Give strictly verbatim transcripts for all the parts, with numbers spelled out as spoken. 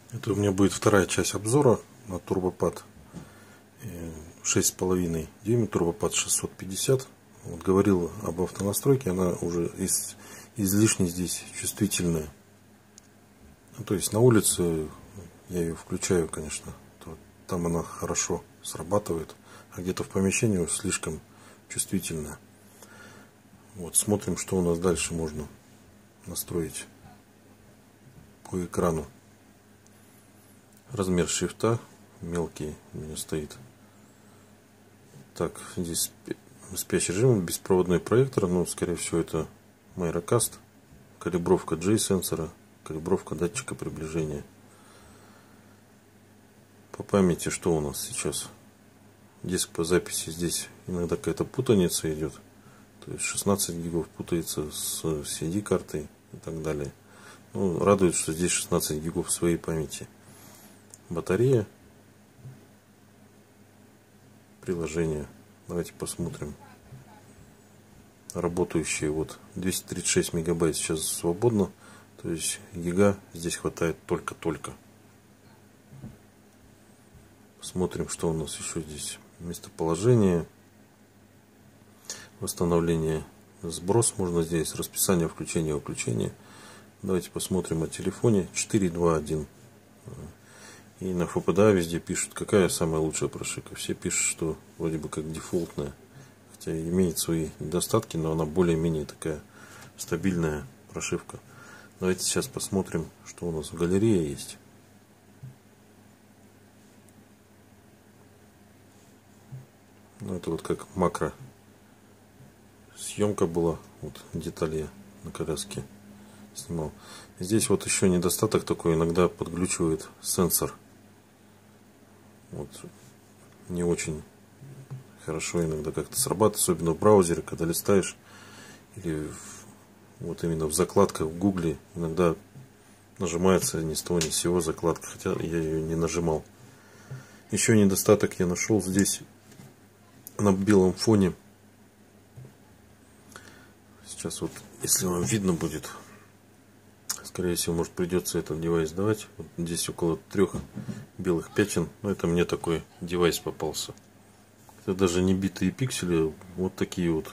Это у меня будет вторая часть обзора на турбопад. шесть с половиной дюйма, турбопад шестьсот пятьдесят. Вот говорил об автонастройке, она уже из, излишне здесь чувствительная. Ну, то есть на улице я ее включаю, конечно, то там она хорошо срабатывает, а где-то в помещении слишком чувствительная. Вот, смотрим, что у нас дальше можно настроить по экрану. Размер шрифта мелкий у меня стоит. Так, здесь спящий режим, беспроводной проектор, но скорее всего это Myrocast. Калибровка J сенсора, калибровка датчика приближения. По памяти что у нас сейчас? Диск по записи, здесь иногда какая-то путаница идет. То есть шестнадцать гигов путается с си ди картой и так далее. Ну, радует, что здесь шестнадцать гигов своей памяти. Батарея. Приложение. Давайте посмотрим. Работающие. Вот двести тридцать шесть мегабайт сейчас свободно. То есть гига здесь хватает только-только. Смотрим, что у нас еще здесь. Местоположение. Восстановление. Сброс можно здесь. Расписание включения и выключения. Давайте посмотрим о телефоне. четыре два один. И на эф пэ дэ а везде пишут, какая самая лучшая прошивка. Все пишут, что вроде бы как дефолтная. Хотя имеет свои недостатки, но она более-менее такая стабильная прошивка. Давайте сейчас посмотрим, что у нас в галерее есть. Ну, это вот как макро съемка была. Вот детали я на коляске снимал. Здесь вот еще недостаток такой, иногда подглючивает сенсор. Вот не очень хорошо иногда как-то срабатывает, особенно в браузере, когда листаешь, или в, вот именно в закладках в гугле иногда нажимается ни с того ни с сего закладка, хотя я ее не нажимал. Еще недостаток я нашел здесь на белом фоне. Сейчас вот, если вам видно будет, скорее всего, может, придется этот девайс давать. Вот здесь около трех белых пятен. Но это мне такой девайс попался. Это даже не битые пиксели. Вот такие вот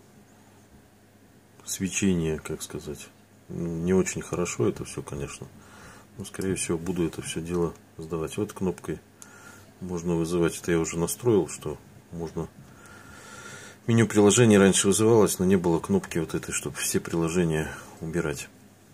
свечения, как сказать. Не очень хорошо это все, конечно. Но, скорее всего, буду это все дело сдавать. Вот кнопкой можно вызывать. Это я уже настроил, что можно... Меню приложений раньше вызывалось, но не было кнопки вот этой, чтобы все приложения убирать.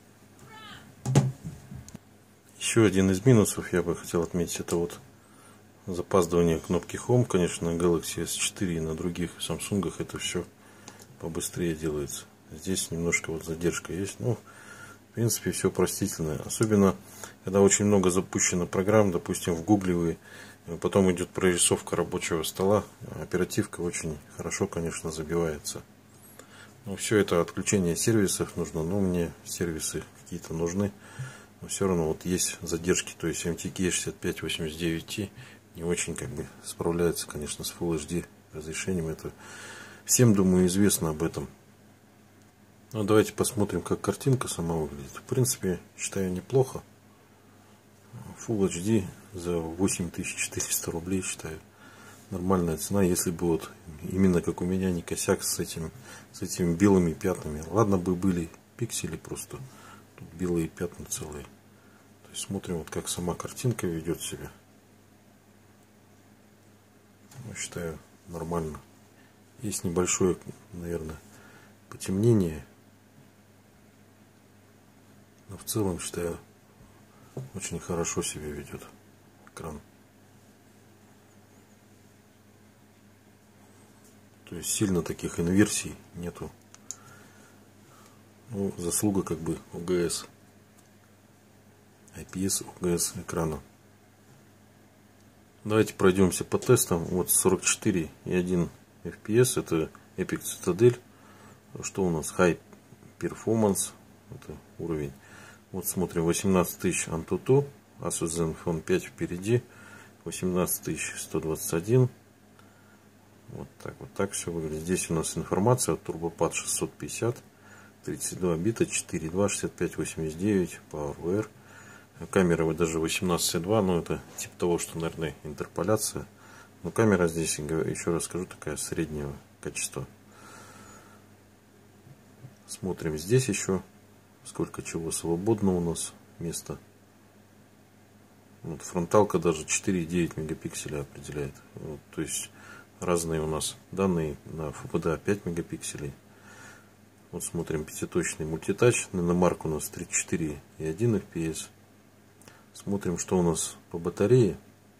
Еще один из минусов я бы хотел отметить, это вот запаздывание кнопки Home. Конечно, на Galaxy эс четыре и на других Samsung это все побыстрее делается. Здесь немножко вот задержка есть. Ну, в принципе, все простительное. Особенно, когда очень много запущено программ, допустим, в Google вы, потом идет прорисовка рабочего стола. Оперативка очень хорошо, конечно, забивается. Но все это отключение сервисов нужно. Но мне сервисы какие-то нужны. Но все равно вот есть задержки, то есть эм ти кей шестьдесят пять восемьдесят девять ти не очень как бы справляется, конечно, с Full эйч ди разрешением. Это всем, думаю, известно об этом. Ну, давайте посмотрим, как картинка сама выглядит. В принципе, считаю, неплохо. Full эйч ди за восемь тысяч четыреста рублей, считаю, нормальная цена, если бы вот именно как у меня не косяк с этим, с этими белыми пятнами. Ладно бы были пиксели просто. Тут белые пятна целые. То есть смотрим, вот как сама картинка ведет себя. Ну, считаю, нормально. Есть небольшое, наверное, потемнение. Но в целом, считаю, очень хорошо себя ведет экран. То есть сильно таких инверсий нету. Ну, заслуга как бы о джи эс, ай пи эс о джи эс экрана. Давайте пройдемся по тестам. Вот сорок четыре и один эф пи эс, это Epic Citadel. Что у нас? High Performance, это уровень. Вот смотрим, восемнадцать тысяч Antutu, Asus Zenfone пять впереди, восемнадцать тысяч сто двадцать один. Вот так вот так все выглядит. Здесь у нас информация от турбопад шестьсот пятьдесят. тридцать два бита, четыре два, шестьдесят пять восемьдесят девять, PowerWare. Камера вот даже восемнадцать два, ну это типа того, что, наверное, интерполяция. Но камера здесь, еще раз скажу, такая среднего качества. Смотрим здесь еще, сколько чего свободно у нас места. Вот фронталка даже четыре и девять мегапикселя определяет. Вот, то есть разные у нас данные на эф пи ди пять мегапикселей. Вот смотрим пятиточный мультитач. Наномарк у нас тридцать четыре и один эф пи эс. Смотрим, что у нас по батарее.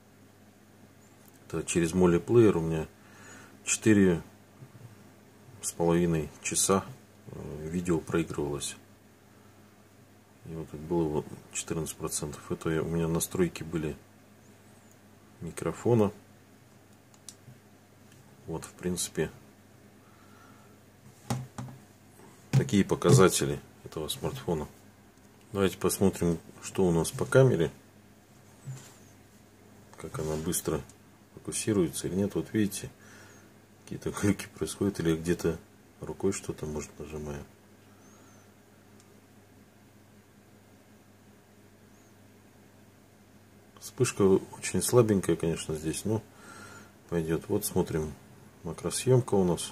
Это через мулиплеер у меня четыре с половиной часа видео проигрывалось. И вот было вот четырнадцать процентов. Это у меня настройки были микрофона. Вот, в принципе, такие показатели этого смартфона. Давайте посмотрим, что у нас по камере. Как она быстро фокусируется или нет. Вот видите, какие-то глюки происходят. Или где-то рукой что-то, может, нажимаем. Вспышка очень слабенькая, конечно, здесь, но пойдет. Вот смотрим, макросъемка у нас.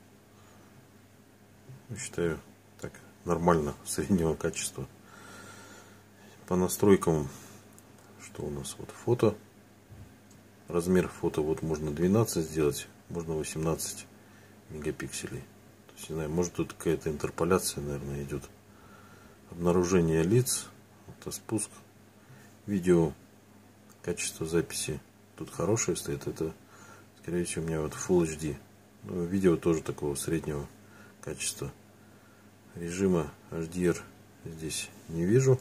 Считаю, так, нормально, среднего качества. По настройкам, что у нас, вот фото. Размер фото вот можно двенадцать сделать, можно восемнадцать мегапикселей. То есть, не знаю, может тут какая-то интерполяция, наверное, идет. Обнаружение лиц, автоспуск, видео, качество записи тут хорошее стоит. Это, скорее всего, у меня вот Full эйч ди. Ну, видео тоже такого среднего качества. Режима эйч ди ар здесь не вижу.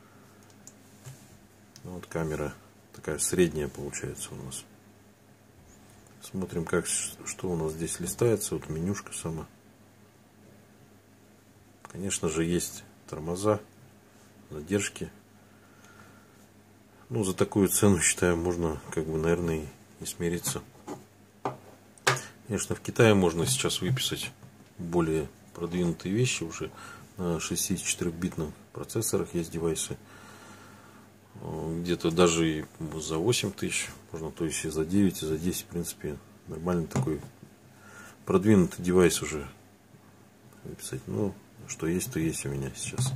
Вот камера такая средняя получается у нас. Смотрим, как, что у нас здесь листается. Вот менюшка сама. Конечно же, есть тормоза, задержки. Ну, за такую цену, считаю, можно, как бы, наверное, и смириться. Конечно, в Китае можно сейчас выписать более продвинутые вещи. Уже на шестидесятичетырёхбитных процессорах есть девайсы. Где-то даже и за восемь тысяч можно, то есть и за девять, и за десять, в принципе, нормальный такой продвинутый девайс уже выписать. Ну, что есть, то есть у меня сейчас.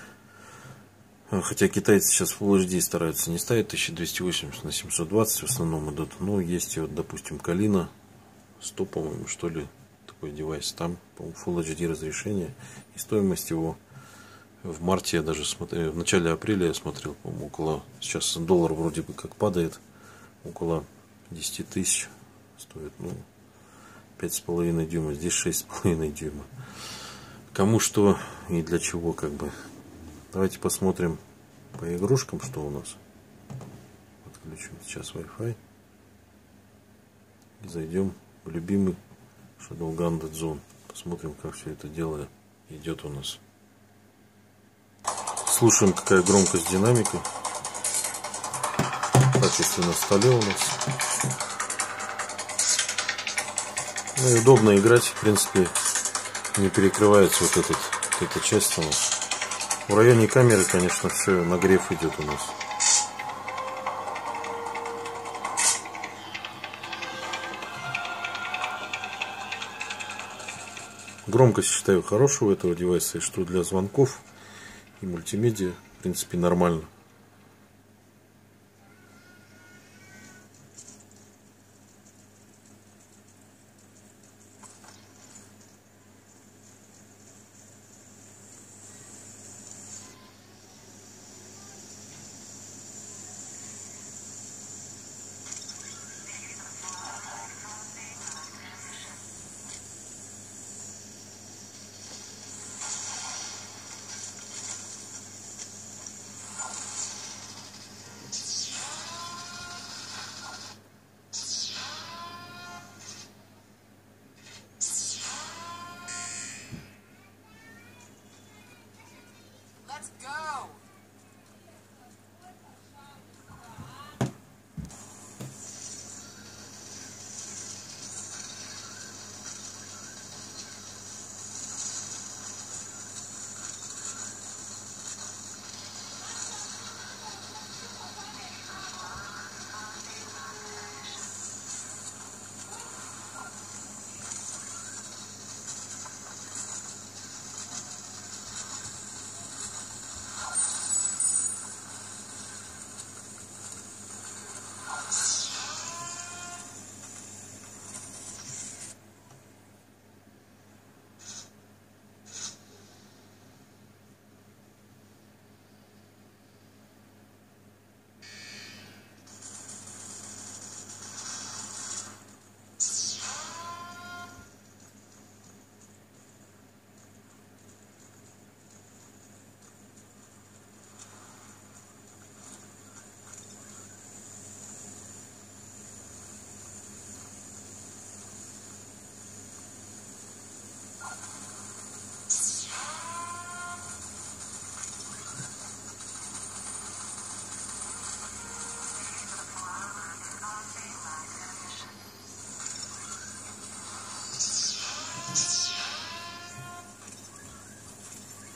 Хотя китайцы сейчас Full эйч ди стараются не ставить, тысяча двести восемьдесят на семьсот двадцать в основном идут. Ну, есть вот, допустим, Калина сто, по-моему, что ли, такой девайс. Там, по-моему, Full эйч ди разрешение. И стоимость его в марте я даже смотрел, в начале апреля я смотрел, по-моему, около, сейчас доллар вроде бы как падает, около десять тысяч стоит, ну, пять с половиной дюйма, здесь шесть с половиной дюйма. Кому что и для чего, как бы. Давайте посмотрим по игрушкам, что у нас. Отключим сейчас Wi-Fi. И зайдем в любимый Shadowgun Dead Zone. Посмотрим, как все это дело идет у нас. Слушаем, какая громкость динамика. Качественно на столе у нас. Ну и удобно играть, в принципе, не перекрывается вот, этот, вот эта часть у нас. В районе камеры, конечно, все, нагрев идет у нас. Громкость, считаю, хорошая у этого девайса, и что для звонков и мультимедиа, в принципе, нормально.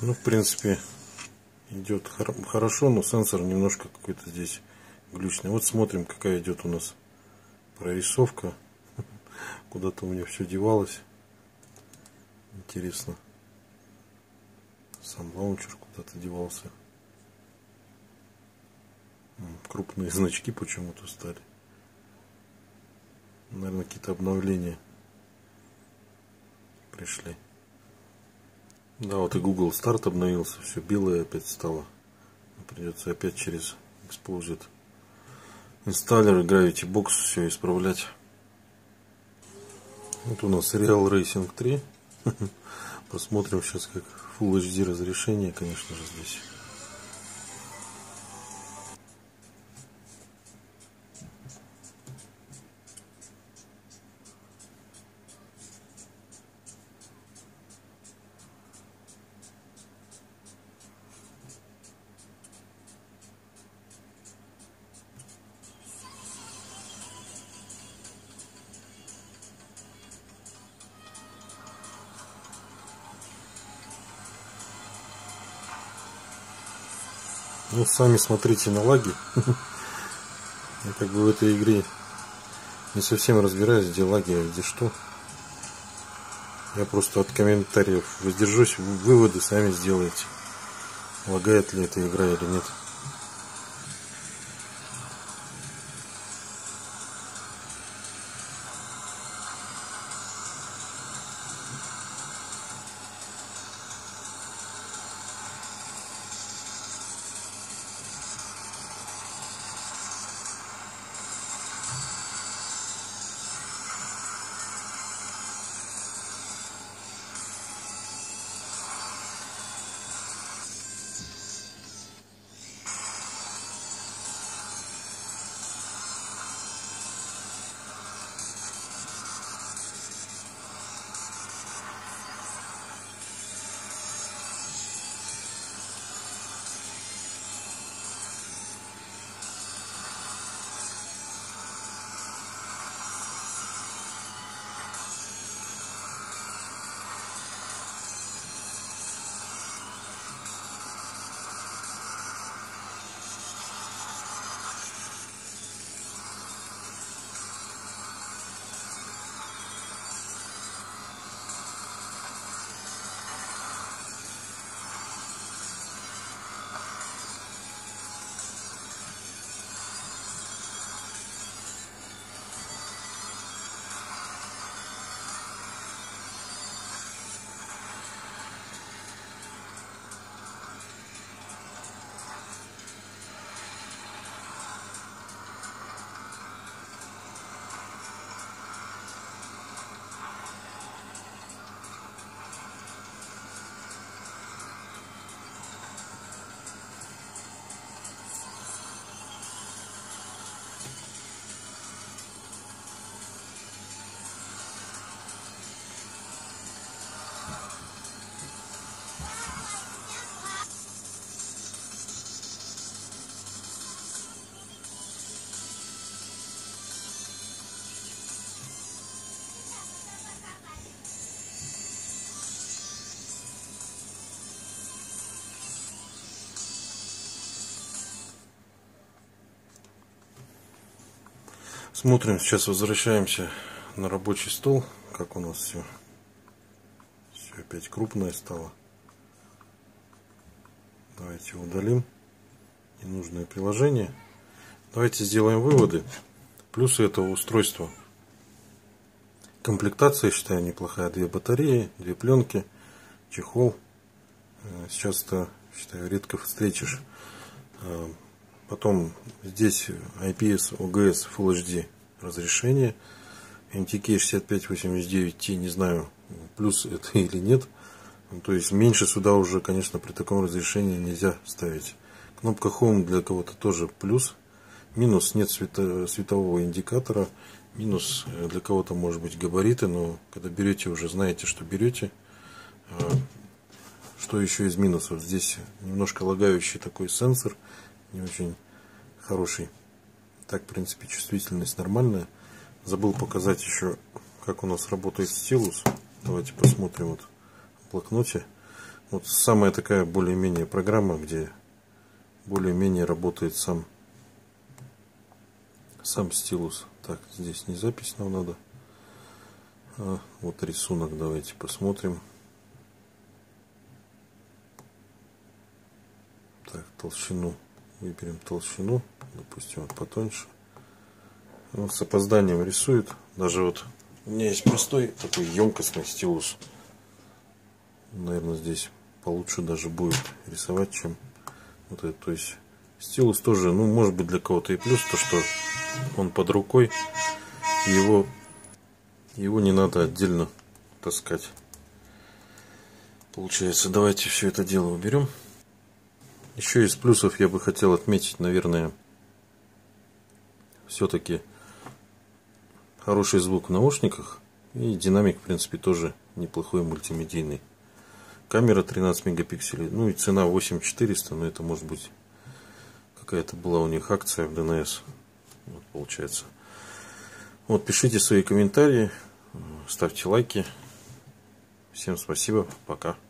Ну, в принципе, идет хорошо, но сенсор немножко какой-то здесь глючный. Вот смотрим, какая идет у нас прорисовка. Куда-то у меня все девалось. Интересно. Сам лаунчер куда-то девался. Крупные значки почему-то стали. Наверное, какие-то обновления пришли. Да, вот и Google Start обновился. Все белое опять стало. Придется опять через Exposed инсталлер, Gravity Box все исправлять. Вот у нас Real Racing три. Посмотрим сейчас, как Full эйч ди разрешение, конечно же, здесь. Ну, сами смотрите на лаги. Я как бы в этой игре не совсем разбираюсь, где лаги, а где что. Я просто от комментариев воздержусь, выводы сами сделайте. Лагает ли эта игра или нет. Смотрим, сейчас возвращаемся на рабочий стол, как у нас все, все опять крупное стало. Давайте удалим ненужное приложение. Давайте сделаем выводы. Плюсы этого устройства. Комплектация, считаю, неплохая. Две батареи, две пленки, чехол. Сейчас-то, считаю, редко встретишь. Потом здесь ай пи эс, о джи эс, Full эйч ди разрешение. эм ти кей шестьдесят пять восемьдесят девять ти, не знаю, плюс это или нет. То есть меньше сюда уже, конечно, при таком разрешении нельзя ставить. Кнопка Home для кого-то тоже плюс. Минус, нет свето, светового индикатора. Минус для кого-то может быть габариты, но когда берете, уже знаете, что берете. Что еще из минусов? Здесь немножко лагающий такой сенсор. Не очень хороший. Так, в принципе, чувствительность нормальная. Забыл показать еще, как у нас работает стилус. Давайте посмотрим вот в блокноте. Вот самая такая более-менее программа, где более-менее работает сам, сам стилус. Так, здесь не запись нам надо. А вот рисунок, давайте посмотрим. Так, толщину. Выберем толщину. Допустим, вот потоньше. Он с опозданием рисует. Даже вот у меня есть простой такой емкостный стилус. Наверное, здесь получше даже будет рисовать, чем вот это. То есть стилус тоже, ну, может быть, для кого-то и плюс, то что он под рукой. Его, его не надо отдельно таскать. Получается, давайте все это дело уберем. Еще из плюсов я бы хотел отметить, наверное, все-таки хороший звук в наушниках. И динамик, в принципе, тоже неплохой, мультимедийный. Камера тринадцать мегапикселей. Ну и цена восемь тысяч четыреста. Но это может быть какая-то была у них акция в дэ эн эс. Вот, получается. Вот, пишите свои комментарии. Ставьте лайки. Всем спасибо. Пока.